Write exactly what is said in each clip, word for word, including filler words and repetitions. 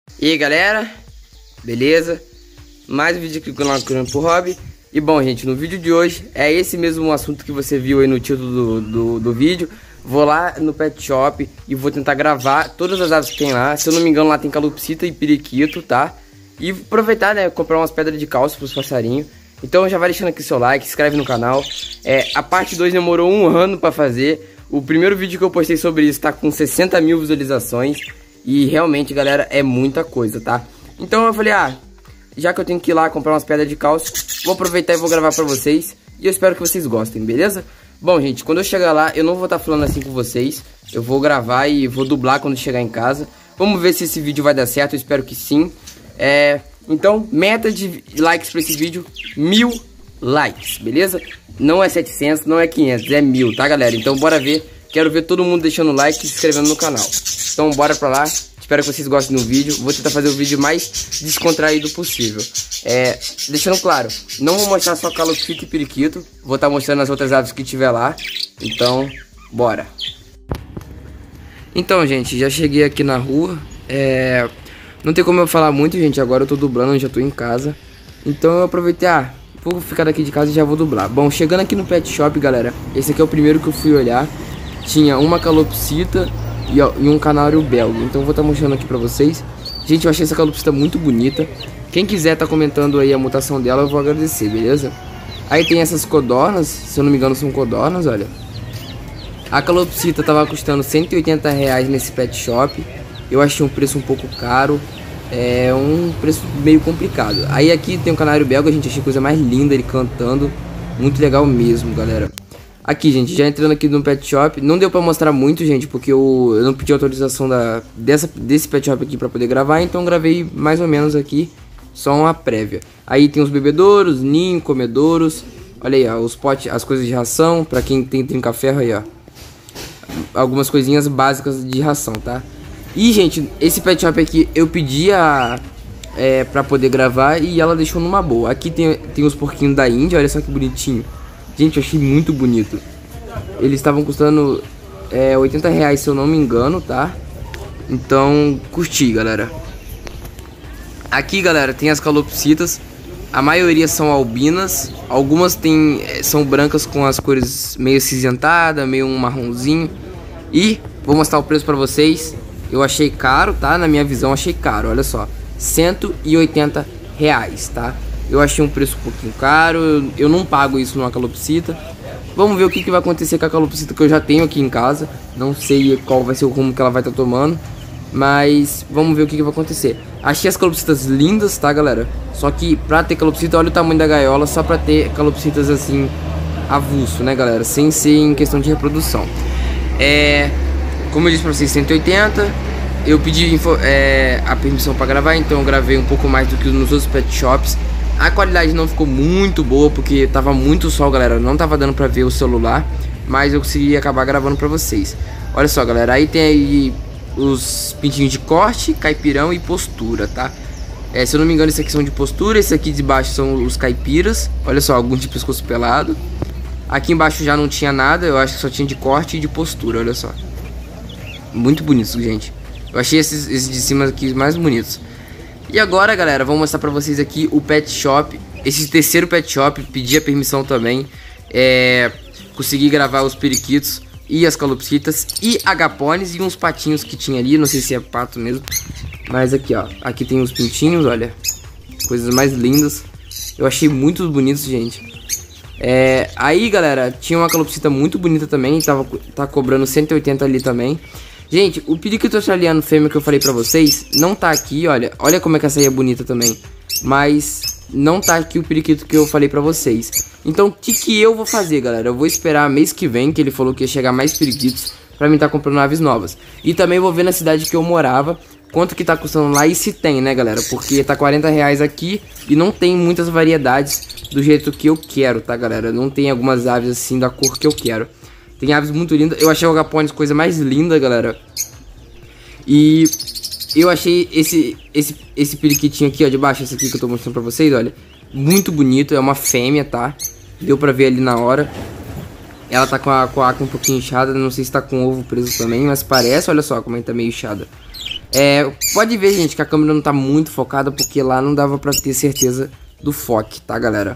E aí galera, beleza? Mais um vídeo aqui com o Campo Hobby. E bom gente, no vídeo de hoje é esse mesmo assunto que você viu aí no título do, do, do vídeo. Vou lá no pet shop e vou tentar gravar todas as aves que tem lá. Se eu não me engano lá tem calopsita e periquito, tá? E aproveitar, né, comprar umas pedras de cálcio pros passarinhos. Então já vai deixando aqui seu like, se inscreve no canal. é, A parte dois demorou um ano pra fazer. O primeiro vídeo que eu postei sobre isso tá com sessenta mil visualizações. E realmente, galera, é muita coisa, tá? Então eu falei, ah, já que eu tenho que ir lá comprar umas pedras de cálcio, vou aproveitar e vou gravar pra vocês. E eu espero que vocês gostem, beleza? Bom, gente, quando eu chegar lá, eu não vou estar falando assim com vocês. Eu vou gravar e vou dublar quando chegar em casa. Vamos ver se esse vídeo vai dar certo, eu espero que sim. É... Então, meta de likes pra esse vídeo, mil likes, beleza? Não é setecentos, não é quinhentos, é mil, tá, galera? Então bora ver. Quero ver todo mundo deixando like e se inscrevendo no canal. Então bora pra lá. Espero que vocês gostem do vídeo. Vou tentar fazer o vídeo mais descontraído possível. É, deixando claro, não vou mostrar só calopsita e periquito. Vou estar mostrando as outras aves que tiver lá. Então, bora. Então, gente, já cheguei aqui na rua. É, não tem como eu falar muito, gente. Agora eu tô dublando, já tô em casa. Então eu aproveitei, ah, vou ficar daqui de casa e já vou dublar. Bom, chegando aqui no pet shop, galera, esse aqui é o primeiro que eu fui olhar. Tinha uma calopsita e, ó, e um canário belga. Então eu vou estar mostrando aqui pra vocês. Gente, eu achei essa calopsita muito bonita. Quem quiser tá comentando aí a mutação dela, eu vou agradecer, beleza? Aí tem essas codornas, se eu não me engano são codornas, olha. A calopsita tava custando cento e oitenta reais nesse pet shop. Eu achei um preço um pouco caro. É um preço meio complicado. Aí aqui tem um canário belga, gente, achei coisa mais linda ele cantando. Muito legal mesmo, galera. Aqui, gente, já entrando aqui no pet shop. Não deu pra mostrar muito, gente, porque eu, eu não pedi autorização da, dessa, desse pet shop aqui pra poder gravar. Então gravei mais ou menos aqui, só uma prévia. Aí tem os bebedouros, ninho, comedouros. Olha aí, ó, os potes, as coisas de ração. Pra quem tem trinca-ferro aí, ó. Algumas coisinhas básicas de ração, tá? E, gente, esse pet shop aqui eu pedi a, é, pra poder gravar e ela deixou numa boa. Aqui tem, tem os porquinhos da Índia, olha só que bonitinho. Gente, eu achei muito bonito. Eles estavam custando é, oitenta reais, se eu não me engano, tá? Então, curti, galera. Aqui, galera, tem as calopsitas. A maioria são albinas. Algumas tem, são brancas com as cores meio cinzentada, meio um marronzinho. E vou mostrar o preço pra vocês. Eu achei caro, tá? Na minha visão, achei caro, olha só. cento e oitenta reais, tá? Eu achei um preço um pouquinho caro, eu, eu não pago isso numa calopsita. Vamos ver o que, que vai acontecer com a calopsita que eu já tenho aqui em casa. Não sei qual vai ser o rumo que ela vai estar tomando, mas vamos ver o que, que vai acontecer. Achei as calopsitas lindas, tá, galera? Só que pra ter calopsita, olha o tamanho da gaiola, só pra ter calopsitas assim, avulso, né, galera? Sem ser em questão de reprodução. É... Como eu disse pra vocês, cento e oitenta. Eu pedi info, é, a permissão pra gravar, então eu gravei um pouco mais do que nos outros pet shops. A qualidade não ficou muito boa, porque tava muito sol, galera. Não tava dando pra ver o celular, mas eu consegui acabar gravando pra vocês. Olha só, galera, aí tem aí os pintinhos de corte, caipirão e postura, tá? É, se eu não me engano, esse aqui são de postura. Esse aqui de baixo são os caipiras. Olha só, algum de pescoço pelado. Aqui embaixo já não tinha nada, eu acho que só tinha de corte e de postura, olha só. Muito bonitos, gente. Eu achei esses, esses de cima aqui mais bonitos. E agora, galera, vou mostrar pra vocês aqui o pet shop. Esse terceiro pet shop, pedi a permissão também. É, consegui gravar os periquitos e as calopsitas e agapones e uns patinhos que tinha ali. Não sei se é pato mesmo, mas aqui, ó. Aqui tem os pintinhos, olha. Coisas mais lindas. Eu achei muito bonitos, gente. É, aí, galera, tinha uma calopsita muito bonita também. Tava, tá cobrando cento e oitenta ali também. Gente, o periquito australiano fêmea que eu falei pra vocês não tá aqui, olha. Olha como é que essa aí é bonita também. Mas não tá aqui o periquito que eu falei pra vocês. Então, o que que eu vou fazer, galera? Eu vou esperar mês que vem, que ele falou que ia chegar mais periquitos, pra mim tá comprando aves novas. E também vou ver na cidade que eu morava quanto que tá custando lá e se tem, né, galera? Porque tá quarenta reais aqui e não tem muitas variedades do jeito que eu quero, tá, galera? Não tem algumas aves assim da cor que eu quero. Tem aves muito lindas. Eu achei o agapones coisa mais linda, galera. E eu achei esse, esse, esse periquitinho aqui, ó, de baixo, esse aqui que eu tô mostrando pra vocês, olha. Muito bonito, é uma fêmea, tá? Deu pra ver ali na hora. Ela tá com a, com a água um pouquinho inchada, não sei se tá com o ovo preso também, mas parece, olha só como ele tá meio inchada. É, pode ver, gente, que a câmera não tá muito focada, porque lá não dava pra ter certeza do foco, tá, galera?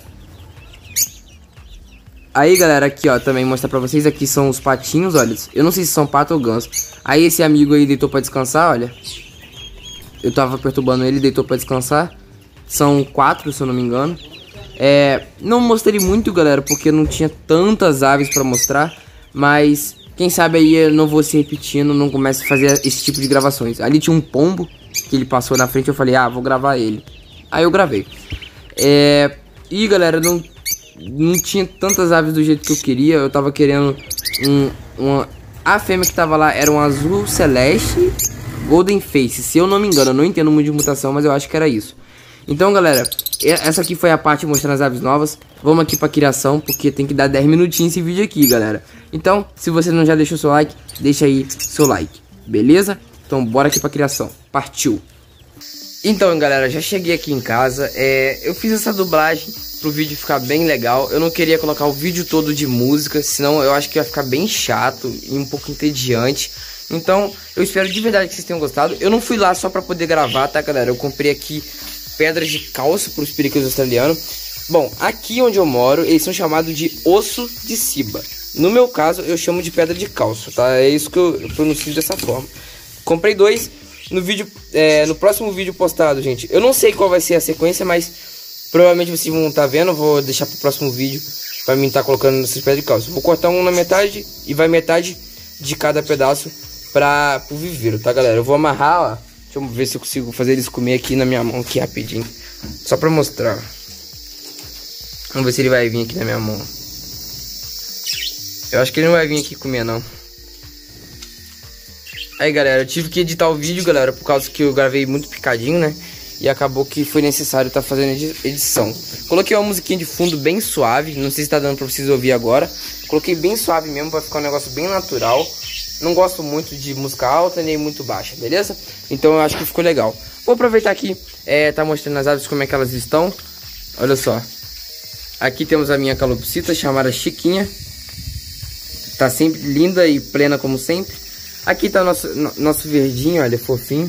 Aí, galera, aqui, ó, também mostrar pra vocês, aqui são os patinhos, olha. Eu não sei se são pato ou ganso. Aí esse amigo aí deitou pra descansar, olha. Eu tava perturbando ele, deitou pra descansar. São quatro, se eu não me engano. É, não mostrei muito, galera, porque não tinha tantas aves pra mostrar. Mas, quem sabe aí eu não vou se repetindo, não começo a fazer esse tipo de gravações. Ali tinha um pombo, que ele passou na frente, eu falei, ah, vou gravar ele. Aí eu gravei. É, e, galera, não... Não tinha tantas aves do jeito que eu queria. Eu tava querendo um, uma... A fêmea que tava lá era um azul celeste Golden Face, se eu não me engano. Eu não entendo muito de mutação, mas eu acho que era isso. Então, galera, essa aqui foi a parte mostrando as aves novas. Vamos aqui pra criação, porque tem que dar dez minutinhos esse vídeo aqui, galera. Então, se você não já deixou seu like, deixa aí seu like, beleza? Então, bora aqui pra criação. Partiu! Então, galera, já cheguei aqui em casa. é, Eu fiz essa dublagem pro vídeo ficar bem legal. Eu não queria colocar o vídeo todo de música, senão eu acho que ia ficar bem chato e um pouco entediante. Então, eu espero de verdade que vocês tenham gostado. Eu não fui lá só pra poder gravar, tá, galera? Eu comprei aqui pedras de cálcio pros periquitos australianos. Bom, aqui onde eu moro, eles são chamados de osso de Ciba. No meu caso, eu chamo de pedra de cálcio, tá? É isso que eu pronuncio dessa forma. Comprei dois. No vídeo, é, no próximo vídeo postado, gente, eu não sei qual vai ser a sequência, mas provavelmente vocês vão estar vendo. Eu vou deixar pro próximo vídeo pra mim estar colocando essas pedras de cálcio. Vou cortar um na metade e vai metade de cada pedaço para o viveiro, tá, galera? Eu vou amarrar, ó. Deixa eu ver se eu consigo fazer eles comer aqui na minha mão, aqui rapidinho, só pra mostrar. Vamos ver se ele vai vir aqui na minha mão. Eu acho que ele não vai vir aqui comer, não. Aí, galera, eu tive que editar o vídeo, galera, por causa que eu gravei muito picadinho, né? E acabou que foi necessário estar fazendo edição. Coloquei uma musiquinha de fundo bem suave. Não sei se tá dando pra vocês ouvir agora. Coloquei bem suave mesmo, pra ficar um negócio bem natural. Não gosto muito de música alta, nem muito baixa, beleza? Então eu acho que ficou legal. Vou aproveitar aqui, é, tá mostrando as aves como é que elas estão. Olha só. Aqui temos a minha calopsita, chamada Chiquinha. Tá sempre linda e plena como sempre. Aqui tá o nosso, nosso verdinho, olha, fofinho.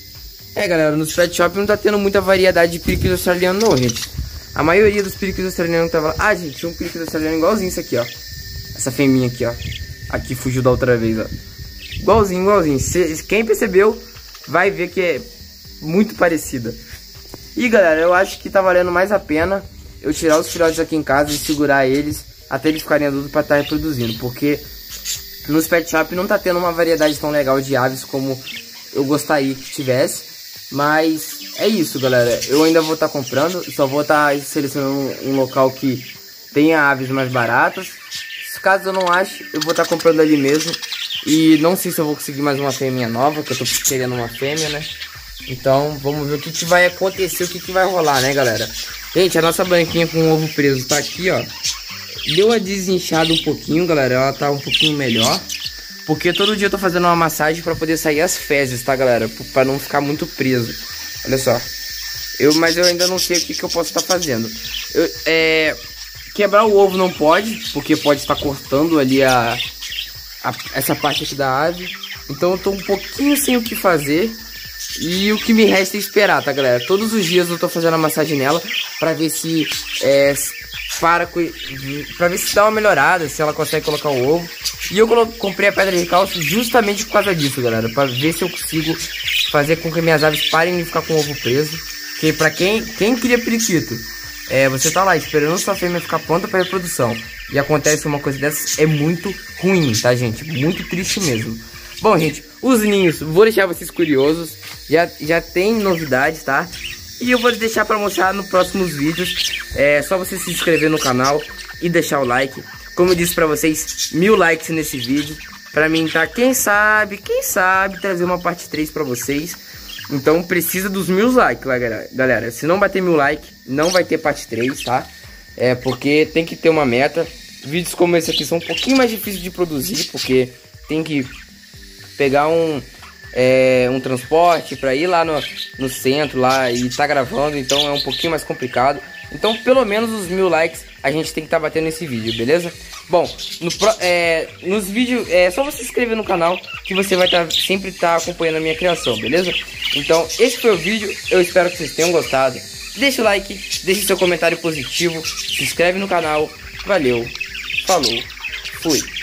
É, galera, nos pet shop não tá tendo muita variedade de periquitos australianos não, gente. A maioria dos periquitos australianos que tava lá... Ah, gente, tinha um periquito australiano igualzinho isso aqui, ó. Essa fêmea aqui, ó. Aqui fugiu da outra vez, ó. Igualzinho, igualzinho. Se, quem percebeu vai ver que é muito parecida. E, galera, eu acho que tá valendo mais a pena eu tirar os filhotes aqui em casa e segurar eles até eles ficarem adultos pra estar reproduzindo. Porque nos pet shop não tá tendo uma variedade tão legal de aves como eu gostaria que tivesse. Mas é isso, galera. Eu ainda vou estar tá comprando. Só vou estar tá selecionando um, um local que tenha aves mais baratas. Caso eu não ache, eu vou estar tá comprando ali mesmo. E não sei se eu vou conseguir mais uma fêmea nova, que eu tô querendo uma fêmea, né? Então vamos ver o que, que vai acontecer, o que, que vai rolar, né, galera? Gente, a nossa branquinha com o ovo preso tá aqui, ó. Deu uma desinchada um pouquinho, galera. Ela tá um pouquinho melhor. Porque todo dia eu tô fazendo uma massagem pra poder sair as fezes, tá, galera? Pra não ficar muito preso. Olha só. Eu, mas eu ainda não sei o que, que eu posso estar tá fazendo. Eu, é... Quebrar o ovo não pode, porque pode estar cortando ali a, a... essa parte aqui da ave. Então eu tô um pouquinho sem o que fazer. E o que me resta é esperar, tá, galera? Todos os dias eu tô fazendo a massagem nela pra ver se... É, para pra ver se dá uma melhorada, se ela consegue colocar o ovo. E eu comprei a pedra de cálcio justamente por causa disso, galera. Pra ver se eu consigo fazer com que minhas aves parem de ficar com o ovo preso. Porque pra quem, quem cria periquito, é, você tá lá esperando sua fêmea ficar pronta pra reprodução e acontece uma coisa dessas, é muito ruim, tá, gente? Muito triste mesmo. Bom, gente, os ninhos, vou deixar vocês curiosos. Já, já tem novidades, tá? E eu vou deixar pra mostrar nos próximos vídeos. É só você se inscrever no canal e deixar o like. Como eu disse pra vocês, mil likes nesse vídeo pra mim, tá? Quem sabe, quem sabe trazer uma parte três pra vocês. Então precisa dos mil likes, galera. Se não bater mil likes, não vai ter parte três, tá? É porque tem que ter uma meta. Vídeos como esse aqui são um pouquinho mais difíceis de produzir, porque tem que pegar um... é, um transporte para ir lá no, no centro lá e tá gravando, então é um pouquinho mais complicado. Então pelo menos os mil likes a gente tem que estar tá batendo nesse vídeo, beleza? Bom, no, é, nos vídeos é só você se inscrever no canal que você vai tá, sempre estar tá acompanhando a minha criação, beleza? Então esse foi o vídeo, eu espero que vocês tenham gostado. Deixa o like, deixe seu comentário positivo, se inscreve no canal, valeu, falou, fui.